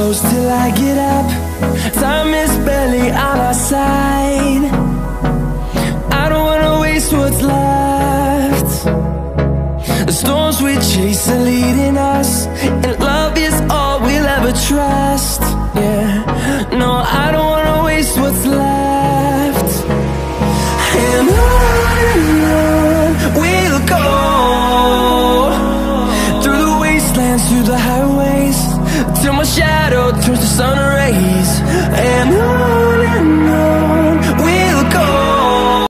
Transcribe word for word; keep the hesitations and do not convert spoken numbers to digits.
close till I get up. Time is barely on our side. I don't wanna waste what's left. The storms we chase are leading